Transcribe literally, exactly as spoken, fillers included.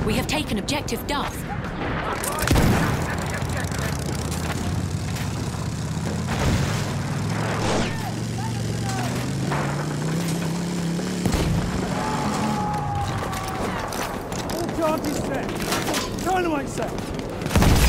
We have taken objective Duff. All charges set. Dynamite set.